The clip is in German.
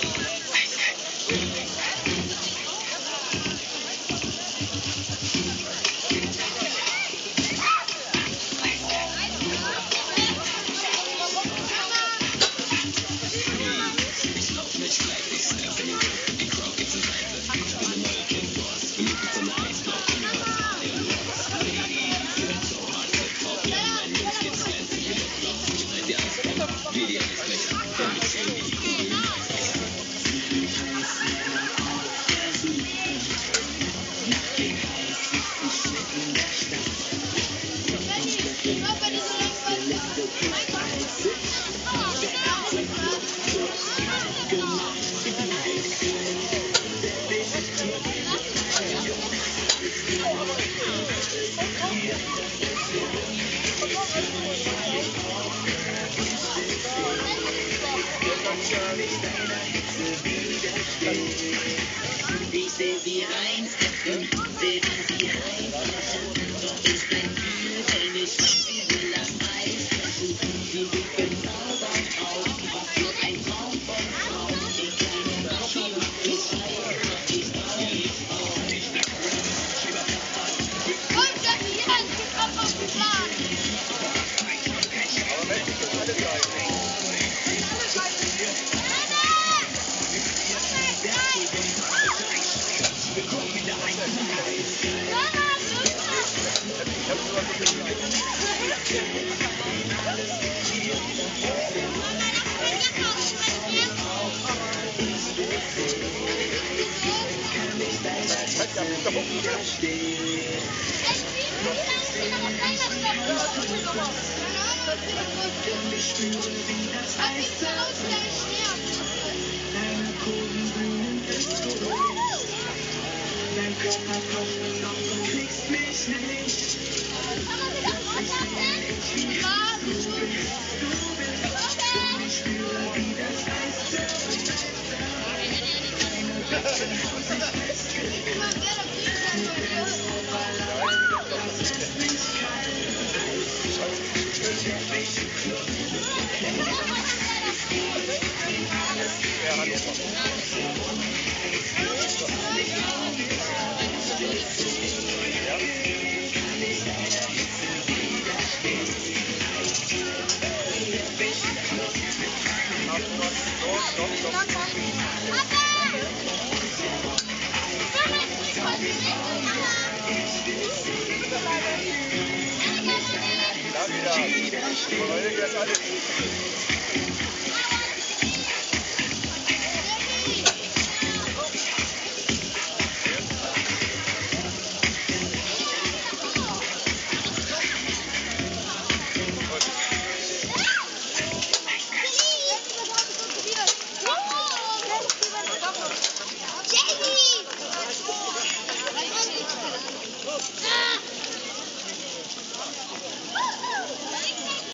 Ich seh sie reinsteppen, seh wie sie reinflaschen, doch ich bleib kühl, denn ich weiß, sie will das Eis fressen. Sie sieht genau dort auf, was für ein Traum von Frau. Die kleine Barbie macht mich heiß, doch ich trau mich auch. Und das hier, es gibt auch auf den Plan. Aber wenn nicht das alle sein. Ich hab nur ein bisschen dein Körper kocht noch, du kriegst mich nicht. Ich spüre, wie das Eis zerbricht. Deine Wünsche und sich festgelegt. Das ist nicht kalt. Teppich im Club. Ja, wieder. Ich wollte jetzt alle.